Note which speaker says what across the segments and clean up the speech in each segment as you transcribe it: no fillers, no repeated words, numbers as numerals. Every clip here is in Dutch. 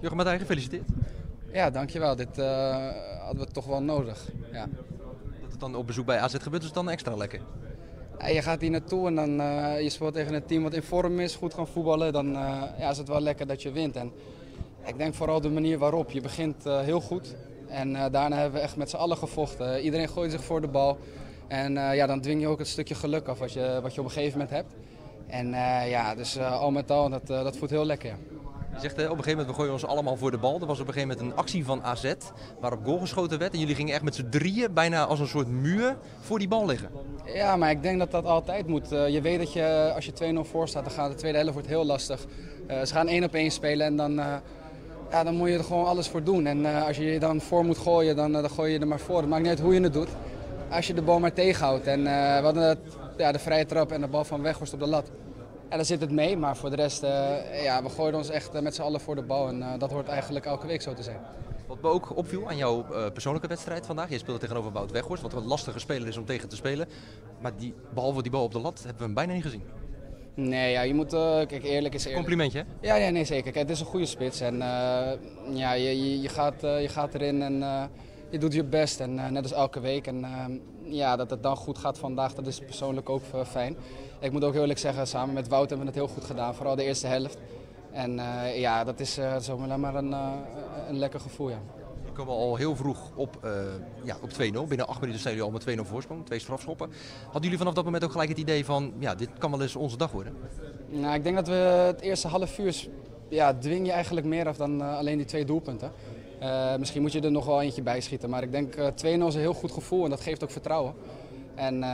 Speaker 1: Jochem Matthij, gefeliciteerd.
Speaker 2: Ja, dankjewel. Dit hadden we toch wel nodig. Ja.
Speaker 1: Dat het dan op bezoek bij AZ gebeurt, is dan extra lekker.
Speaker 2: Ja, je gaat hier naartoe en dan je speelt tegen een team wat in vorm is, goed kan voetballen. Dan ja, is het wel lekker dat je wint. En ik denk vooral de manier waarop. Je begint heel goed en daarna hebben we echt met z'n allen gevochten. Iedereen gooit zich voor de bal. En ja, dan dwing je ook het stukje geluk af wat je op een gegeven moment hebt. En ja, dus al met al, dat voelt heel lekker. Ja.
Speaker 1: Je zegt op een gegeven moment, we gooien ons allemaal voor de bal. Er was op een gegeven moment een actie van AZ waarop goal geschoten werd. En jullie gingen echt met z'n drieën bijna als een soort muur voor die bal liggen.
Speaker 2: Ja, maar ik denk dat dat altijd moet. Je weet dat je, als je 2-0 voor staat, dan gaat de tweede helft wordt heel lastig. Ze gaan 1-op-1 spelen en dan, ja, dan moet je er gewoon alles voor doen. En als je je dan voor moet gooien, dan gooi je er maar voor. Het maakt niet uit hoe je het doet. Als je de bal maar tegenhoudt. En we hadden ja, de vrije trap en de bal van Weghorst op de lat. Ja, daar zit het mee, maar voor de rest, ja, we gooien ons echt met z'n allen voor de bal. En dat hoort eigenlijk elke week zo te zijn.
Speaker 1: Wat me ook opviel aan jouw persoonlijke wedstrijd vandaag. Je speelde tegenover Wout Weghorst, wat een lastige speler is om tegen te spelen. Maar behalve die bal op de lat hebben we hem bijna niet gezien.
Speaker 2: Nee, ja, je moet, kijk, eerlijk is eerlijk.
Speaker 1: Complimentje, hè?
Speaker 2: Ja, ja, nee, zeker. Kijk, het is een goede spits en ja, je gaat erin en je doet je best. En net als elke week. En ja, dat het dan goed gaat vandaag, dat is persoonlijk ook fijn. Ik moet ook heel eerlijk zeggen, samen met Wout hebben we het heel goed gedaan, vooral de eerste helft. En ja, dat is zomaar maar een lekker gevoel, ja.
Speaker 1: We komen al heel vroeg op 2-0. Binnen 8 minuten staan jullie al met 2-0 voorsprong, 2 strafschoppen. Hadden jullie vanaf dat moment ook gelijk het idee van, ja, dit kan wel eens onze dag worden?
Speaker 2: Nou, ik denk dat we het eerste half uur, ja, dwing je eigenlijk meer af dan alleen die 2 doelpunten. Misschien moet je er nog wel eentje bij schieten, maar ik denk 2-0 is een heel goed gevoel en dat geeft ook vertrouwen. En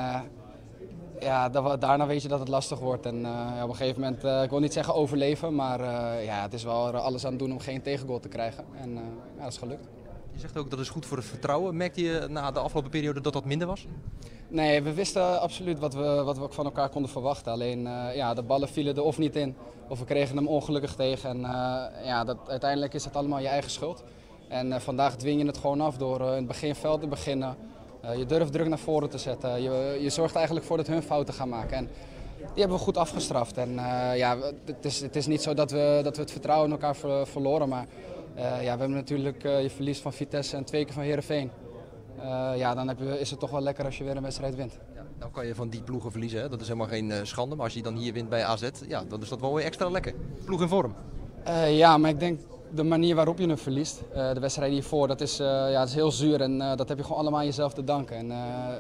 Speaker 2: ja, daarna weet je dat het lastig wordt en ja, op een gegeven moment, ik wil niet zeggen overleven, maar ja, het is wel er alles aan doen om geen tegengoal te krijgen. En ja, dat is gelukt.
Speaker 1: Je zegt ook dat is goed voor het vertrouwen. Merkte je na de afgelopen periode dat dat minder was?
Speaker 2: Nee, we wisten absoluut wat we ook van elkaar konden verwachten. Alleen ja, de ballen vielen er of niet in, of we kregen hem ongelukkig tegen. En ja, uiteindelijk is het allemaal je eigen schuld. En vandaag dwing je het gewoon af door in het beginveld te beginnen. Je durft druk naar voren te zetten. Je zorgt eigenlijk voor dat hun fouten gaan maken. En die hebben we goed afgestraft. En ja, het is niet zo dat we het vertrouwen in elkaar verloren. Maar ja, we hebben natuurlijk je verlies van Vitesse en 2 keer van Heerenveen. Ja, dan is het toch wel lekker als je weer een wedstrijd wint.
Speaker 1: Ja, nou kan je van die ploegen verliezen, hè? Dat is helemaal geen schande. Maar als je dan hier wint bij AZ, ja, dan is dat wel weer extra lekker. Ploeg in vorm.
Speaker 2: Ja, maar ik denk de manier waarop je hem verliest, de wedstrijd hiervoor, dat is heel zuur en dat heb je gewoon allemaal aan jezelf te danken. En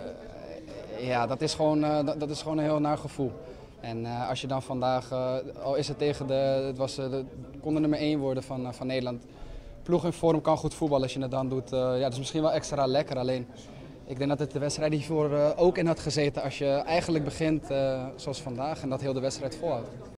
Speaker 2: ja, dat is gewoon een heel naar gevoel. En als je dan vandaag, al is het tegen kon de nummer 1 worden van Nederland. Ploeg in vorm kan goed voetballen als je het dan doet. Ja, dat is misschien wel extra lekker. Alleen, ik denk dat het de wedstrijd hiervoor ook in had gezeten als je eigenlijk begint zoals vandaag en dat heel de wedstrijd volhoudt.